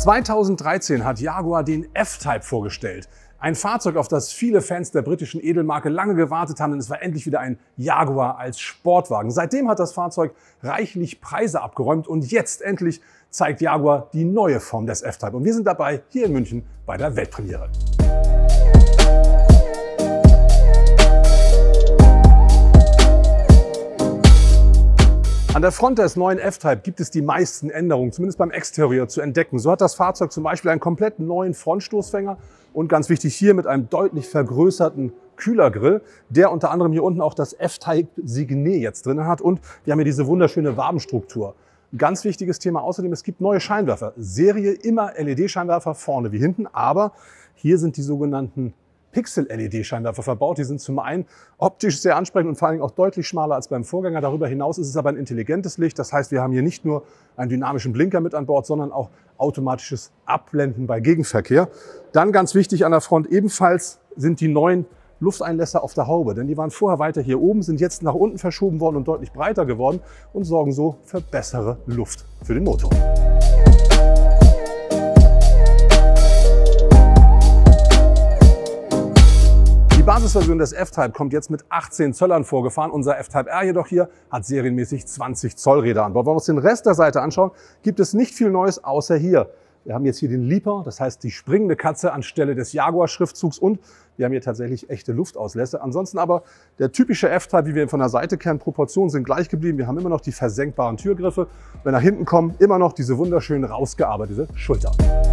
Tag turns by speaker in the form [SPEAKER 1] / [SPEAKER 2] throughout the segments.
[SPEAKER 1] 2013 hat Jaguar den F-Type vorgestellt. Ein Fahrzeug, auf das viele Fans der britischen Edelmarke lange gewartet haben, denn es war endlich wieder ein Jaguar als Sportwagen. Seitdem hat das Fahrzeug reichlich Preise abgeräumt und jetzt endlich zeigt Jaguar die neue Form des F-Type. Und wir sind dabei hier in München bei der Weltpremiere. An der Front des neuen F-Type gibt es die meisten Änderungen, zumindest beim Exterieur, zu entdecken. So hat das Fahrzeug zum Beispiel einen komplett neuen Frontstoßfänger und ganz wichtig hier mit einem deutlich vergrößerten Kühlergrill, der unter anderem hier unten auch das F-Type Signet jetzt drin hat. Und wir haben hier diese wunderschöne Wabenstruktur. Ein ganz wichtiges Thema außerdem, es gibt neue Scheinwerfer. Serie immer LED-Scheinwerfer vorne wie hinten, aber hier sind die sogenannten Pixel-LED-Scheinwerfer verbaut. Die sind zum einen optisch sehr ansprechend und vor allem auch deutlich schmaler als beim Vorgänger. Darüber hinaus ist es aber ein intelligentes Licht. Das heißt, wir haben hier nicht nur einen dynamischen Blinker mit an Bord, sondern auch automatisches Abblenden bei Gegenverkehr. Dann ganz wichtig an der Front ebenfalls sind die neuen Lufteinlässe auf der Haube, denn die waren vorher weiter hier oben, sind jetzt nach unten verschoben worden und deutlich breiter geworden und sorgen so für bessere Luft für den Motor. Die Basisversion des F-Type kommt jetzt mit 18 Zöllern vorgefahren. Unser F-Type R jedoch hier hat serienmäßig 20 Zoll Räder an Bord. Wenn wir uns den Rest der Seite anschauen, gibt es nicht viel Neues außer hier. Wir haben jetzt hier den Leaper, das heißt die springende Katze anstelle des Jaguar-Schriftzugs und wir haben hier tatsächlich echte Luftauslässe. Ansonsten aber der typische F-Type, wie wir ihn von der Seite kennen, Proportionen sind gleich geblieben. Wir haben immer noch die versenkbaren Türgriffe. Wenn nach hinten kommen, immer noch diese wunderschön rausgearbeitete Schulter.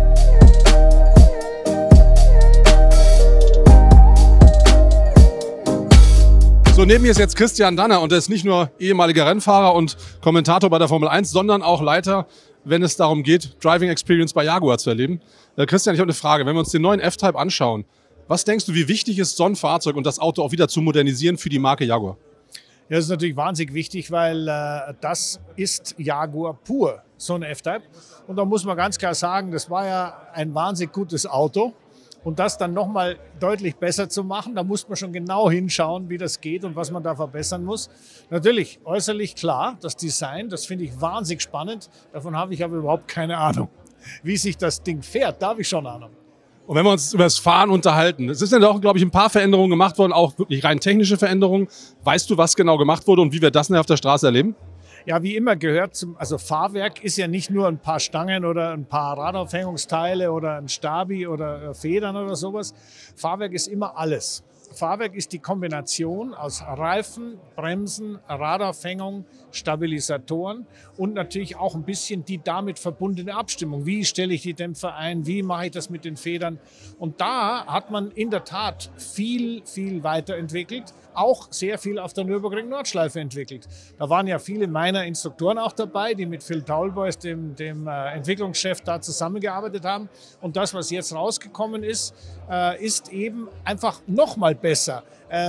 [SPEAKER 1] So, neben mir ist jetzt Christian Danner und er ist nicht nur ehemaliger Rennfahrer und Kommentator bei der Formel 1, sondern auch Leiter, wenn es darum geht, Driving Experience bei Jaguar zu erleben. Christian, ich habe eine Frage. Wenn wir uns den neuen F-Type anschauen, was denkst du, wie wichtig ist so ein Fahrzeug und das Auto auch wieder zu modernisieren für die Marke Jaguar?
[SPEAKER 2] Ja, das ist natürlich wahnsinnig wichtig, weil das ist Jaguar pur, so ein F-Type. Und da muss man ganz klar sagen, das war ja ein wahnsinnig gutes Auto. Und das dann nochmal deutlich besser zu machen, da muss man schon genau hinschauen, wie das geht und was man da verbessern muss. Natürlich, äußerlich klar, das Design, das finde ich wahnsinnig spannend. Davon habe ich aber überhaupt keine Ahnung. Wie sich das Ding fährt, da habe ich schon Ahnung.
[SPEAKER 1] Und wenn wir uns über das Fahren unterhalten, es ist ja auch, glaube ich, ein paar Veränderungen gemacht worden, auch wirklich rein technische Veränderungen. Weißt du, was genau gemacht wurde und wie wir das auf der Straße erleben?
[SPEAKER 2] Ja, wie immer gehört also Fahrwerk ist ja nicht nur ein paar Stangen oder ein paar Radaufhängungsteile oder ein Stabi oder Federn oder sowas. Fahrwerk ist immer alles. Fahrwerk ist die Kombination aus Reifen, Bremsen, Radaufhängung, Stabilisatoren und natürlich auch ein bisschen die damit verbundene Abstimmung. Wie stelle ich die Dämpfer ein? Wie mache ich das mit den Federn? Und da hat man in der Tat viel weiterentwickelt. Auch sehr viel auf der Nürburgring-Nordschleife entwickelt. Da waren ja viele meiner Instruktoren auch dabei, die mit Phil Taulbois, dem Entwicklungschef, da zusammengearbeitet haben. Und das, was jetzt rausgekommen ist, ist eben einfach noch mal besser.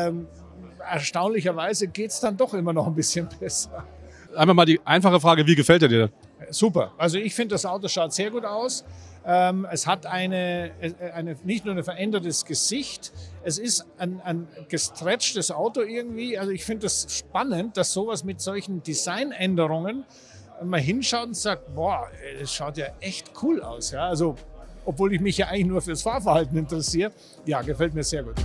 [SPEAKER 2] Erstaunlicherweise geht es dann doch immer noch ein bisschen besser.
[SPEAKER 1] Einfach mal die einfache Frage, wie gefällt dir denn?
[SPEAKER 2] Super. Also ich finde, das Auto schaut sehr gut aus. Es hat nicht nur ein verändertes Gesicht, es ist ein gestretchtes Auto irgendwie. Also ich finde es das spannend, dass sowas mit solchen Designänderungen man hinschaut und sagt, boah, das schaut ja echt cool aus. Ja? Also, obwohl ich mich ja eigentlich nur fürs Fahrverhalten interessiere, ja, gefällt mir sehr gut.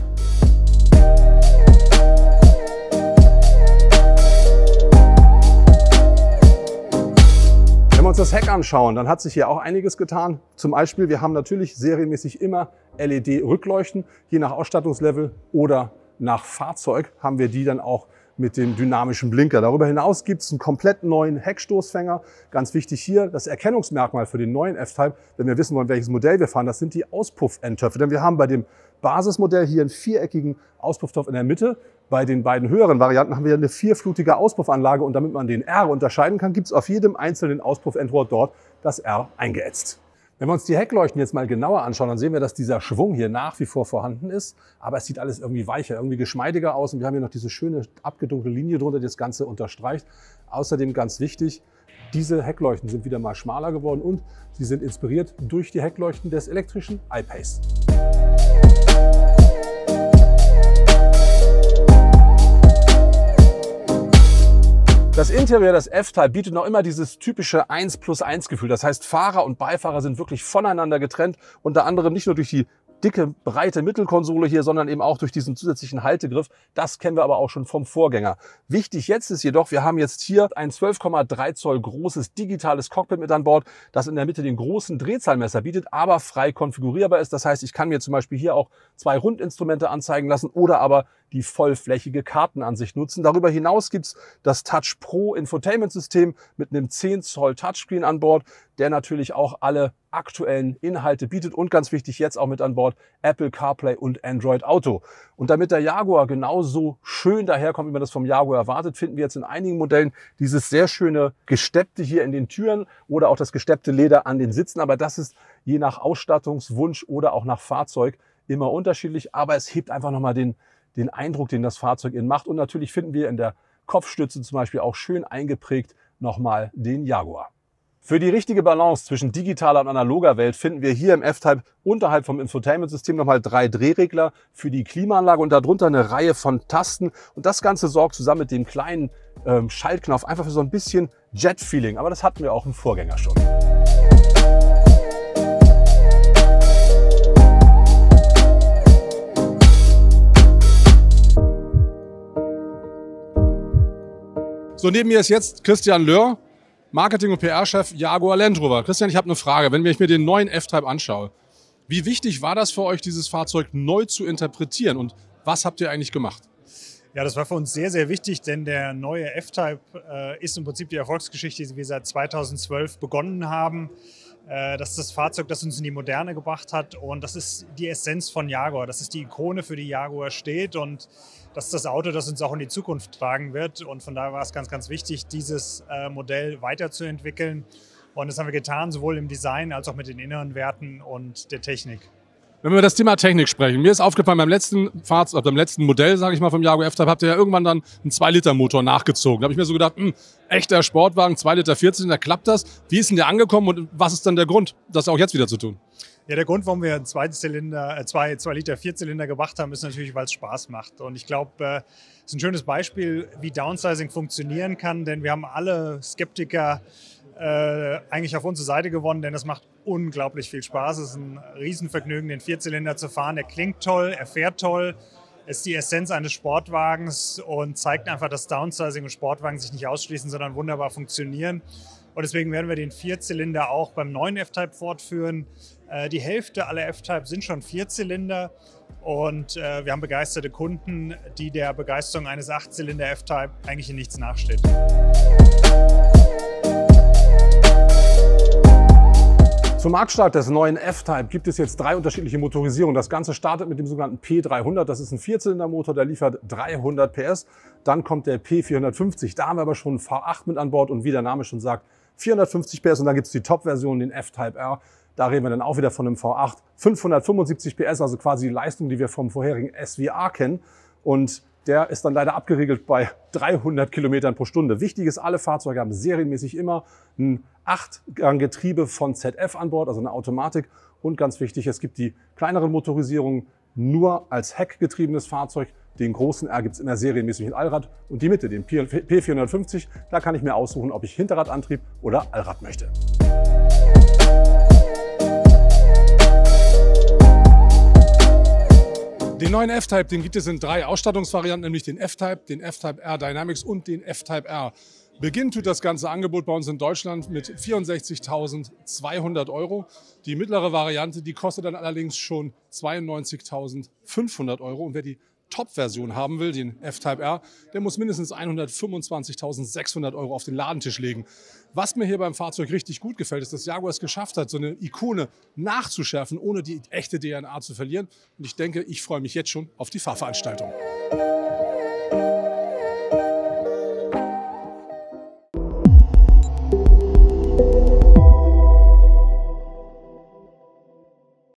[SPEAKER 1] Wenn wir uns das Heck anschauen, dann hat sich hier auch einiges getan. Zum Beispiel, wir haben natürlich serienmäßig immer LED-Rückleuchten. Je nach Ausstattungslevel oder nach Fahrzeug haben wir die dann auch mit dem dynamischen Blinker. Darüber hinaus gibt es einen komplett neuen Heckstoßfänger. Ganz wichtig hier, das Erkennungsmerkmal für den neuen F-Type, wenn wir wissen wollen, welches Modell wir fahren, das sind die Auspuffendtöpfe. Denn wir haben bei dem Basismodell hier einen viereckigen Auspufftopf in der Mitte. Bei den beiden höheren Varianten haben wir eine vierflutige Auspuffanlage und damit man den R unterscheiden kann, gibt es auf jedem einzelnen Auspuffendrohr dort das R eingeätzt. Wenn wir uns die Heckleuchten jetzt mal genauer anschauen, dann sehen wir, dass dieser Schwung hier nach wie vor vorhanden ist. Aber es sieht alles irgendwie weicher, irgendwie geschmeidiger aus. Und wir haben hier noch diese schöne abgedunkelte Linie drunter, die das Ganze unterstreicht. Außerdem ganz wichtig, diese Heckleuchten sind wieder mal schmaler geworden und sie sind inspiriert durch die Heckleuchten des elektrischen I-Pace. Das Interieur des F-Type bietet noch immer dieses typische 1+1 Gefühl. Das heißt, Fahrer und Beifahrer sind wirklich voneinander getrennt, unter anderem nicht nur durch die dicke, breite Mittelkonsole hier, sondern eben auch durch diesen zusätzlichen Haltegriff. Das kennen wir aber auch schon vom Vorgänger. Wichtig jetzt ist jedoch, wir haben jetzt hier ein 12,3 Zoll großes digitales Cockpit mit an Bord, das in der Mitte den großen Drehzahlmesser bietet, aber frei konfigurierbar ist. Das heißt, ich kann mir zum Beispiel hier auch 2 Rundinstrumente anzeigen lassen oder aber die vollflächige Kartenansicht nutzen. Darüber hinaus gibt's das Touch Pro Infotainment-System mit einem 10 Zoll Touchscreen an Bord, der natürlich auch alle aktuellen Inhalte bietet und ganz wichtig jetzt auch mit an Bord Apple CarPlay und Android Auto. Und damit der Jaguar genauso schön daherkommt, wie man das vom Jaguar erwartet, finden wir jetzt in einigen Modellen dieses sehr schöne Gesteppte hier in den Türen oder auch das gesteppte Leder an den Sitzen. Aber das ist je nach Ausstattungswunsch oder auch nach Fahrzeug immer unterschiedlich. Aber es hebt einfach nochmal den Eindruck, den das Fahrzeug innen macht. Und natürlich finden wir in der Kopfstütze zum Beispiel auch schön eingeprägt nochmal den Jaguar. Für die richtige Balance zwischen digitaler und analoger Welt finden wir hier im F-Type unterhalb vom Infotainment-System nochmal 3 Drehregler für die Klimaanlage und darunter eine Reihe von Tasten. Und das Ganze sorgt zusammen mit dem kleinen Schaltknopf einfach für so ein bisschen Jet-Feeling. Aber das hatten wir auch im Vorgänger schon. So, neben mir ist jetzt Christian Löhr, Marketing- und PR-Chef Jaguar Land Rover. Christian, ich habe eine Frage. Wenn ich mir den neuen F-Type anschaue, wie wichtig war das für euch, dieses Fahrzeug neu zu interpretieren und was habt ihr eigentlich gemacht?
[SPEAKER 2] Ja, das war für uns sehr, sehr wichtig, denn der neue F-Type ist im Prinzip die Erfolgsgeschichte, die wir seit 2012 begonnen haben. Das ist das Fahrzeug, das uns in die Moderne gebracht hat und das ist die Essenz von Jaguar. Das ist die Ikone, für die Jaguar steht und das ist das Auto, das uns auch in die Zukunft tragen wird. Und von daher war es ganz, ganz wichtig, dieses Modell weiterzuentwickeln. Und das haben wir getan, sowohl im Design als auch mit den inneren Werten und der Technik.
[SPEAKER 1] Wenn wir über das Thema Technik sprechen, mir ist aufgefallen, beim letzten Modell, sage ich mal, vom Jaguar F-Type, habt ihr ja irgendwann dann einen 2-Liter-Motor nachgezogen. Da habe ich mir so gedacht, echter Sportwagen, 2 Liter 14, da klappt das. Wie ist denn der angekommen und was ist dann der Grund, das auch jetzt wieder zu tun?
[SPEAKER 2] Ja, der Grund, warum wir einen 2 Liter Vierzylinder gemacht haben, ist natürlich, weil es Spaß macht. Und ich glaube, es ist ein schönes Beispiel, wie Downsizing funktionieren kann, denn wir haben alle Skeptiker eigentlich auf unsere Seite gewonnen, denn es macht unglaublich viel Spaß. Es ist ein Riesenvergnügen, den Vierzylinder zu fahren. Er klingt toll, er fährt toll. Es ist die Essenz eines Sportwagens und zeigt einfach, dass Downsizing und Sportwagen sich nicht ausschließen, sondern wunderbar funktionieren. Und deswegen werden wir den Vierzylinder auch beim neuen F-Type fortführen. Die Hälfte aller F-Type sind schon Vierzylinder und wir haben begeisterte Kunden, die der Begeisterung eines 8-Zylinder F-Type eigentlich in nichts nachsteht.
[SPEAKER 1] Zum Marktstart des neuen F-Type gibt es jetzt 3 unterschiedliche Motorisierungen. Das Ganze startet mit dem sogenannten P300. Das ist ein Vierzylindermotor, der liefert 300 PS. Dann kommt der P450. Da haben wir aber schon einen V8 mit an Bord und wie der Name schon sagt, 450 PS. Und dann gibt es die Top-Version, den F-Type R. Da reden wir dann auch wieder von einem V8. 575 PS, also quasi die Leistung, die wir vom vorherigen SVR kennen. Und der ist dann leider abgeriegelt bei 300 Kilometern pro Stunde. Wichtig ist, alle Fahrzeuge haben serienmäßig immer ein 8-Gang-Getriebe von ZF an Bord, also eine Automatik. Und ganz wichtig, es gibt die kleineren Motorisierungen nur als heckgetriebenes Fahrzeug. Den großen R gibt es immer serienmäßig mit Allrad. Und die Mitte, den P450, da kann ich mir aussuchen, ob ich Hinterradantrieb oder Allrad möchte. Den neuen F-Type, den gibt es in 3 Ausstattungsvarianten, nämlich den F-Type, den F-Type R Dynamics und den F-Type R. Beginnt tut das ganze Angebot bei uns in Deutschland mit 64.200 €. Die mittlere Variante, die kostet dann allerdings schon 92.500 €. Und wer die Top-Version haben will, den F-Type R, der muss mindestens 125.600 € auf den Ladentisch legen. Was mir hier beim Fahrzeug richtig gut gefällt, ist, dass Jaguar es geschafft hat, so eine Ikone nachzuschärfen, ohne die echte DNA zu verlieren. Und ich denke, ich freue mich jetzt schon auf die Fahrveranstaltung.